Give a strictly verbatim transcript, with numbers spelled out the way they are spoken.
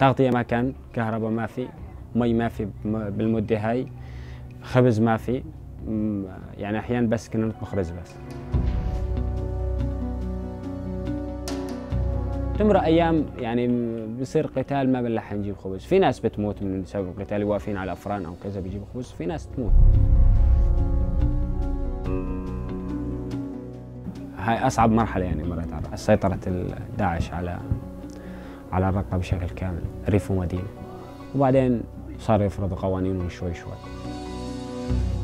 تغطية ما كان، كهرباء ما في، مي ما في بالمدة هاي، خبز ما في، يعني أحيانا بس كنا نطبخ رز بس. تمر أيام يعني بيصير قتال ما بنلحق نجيب خبز، في ناس بتموت من سبب القتال واقفين على أفران أو كذا بيجيبوا خبز، في ناس تموت. هاي أصعب مرحلة يعني مرت على سيطرة داعش على على الرقة بشكل كامل، ريف ومدينة، وبعدين صار يفرضوا قوانينهم شوي شوي.